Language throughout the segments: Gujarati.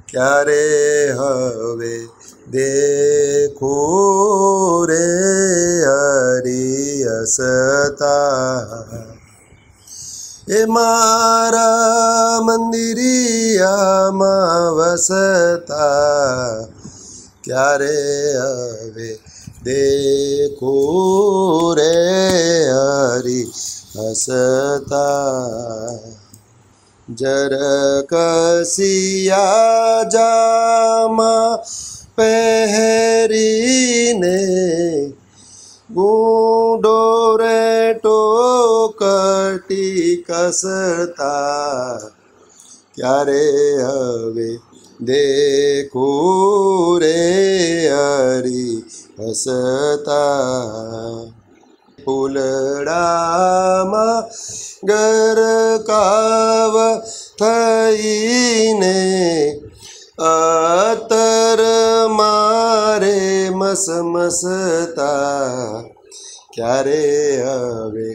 ક્યારે હવે દેખું રે હરી હસતા એ મારા મંદિરિયામાં વસતા ક્યારે હવે દેખું રે હરી હસતા જરકસિયા જામા પહેરીને ગુંડો રે ટોકટી કસતા ક્યારે હવે દેખું રે હરી હસતા ફૂલડામાં ગરકાવ થઈને અતર મારે મસમસતા ક્યારે હવે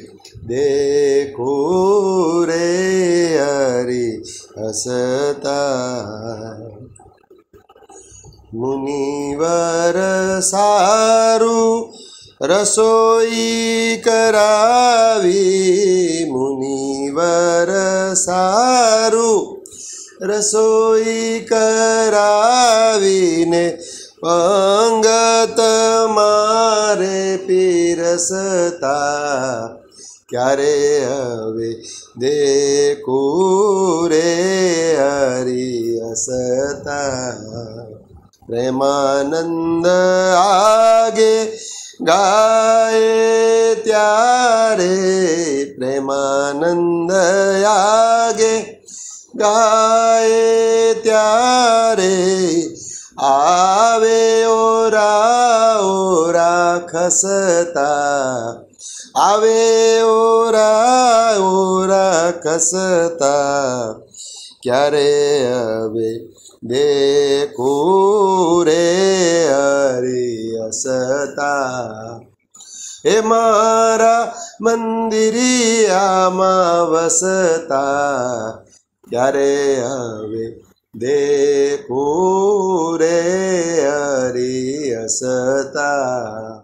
દેખું રે હરી હસતા મુનિવર સારું રસોઈ કરાવી મુનિવર સારું રસોઈ કરાવીને પંગત મારે પીરસતા ક્યારે હવે દેખું રે હરી હસતા પ્રેમાનંદ આગે ગાય ત્યારે પ્રેમાનંદ આગે ગાય ત્યારે આવે ઓરા ઓરા ખસતા આવે ઓરા ઓરા ખસતા ક્યારે હવે દેખું રે હરી હસતા હે મારા મંદિરિયામાં વસતા ક્યારે હવે દેખું રે હરી હસતા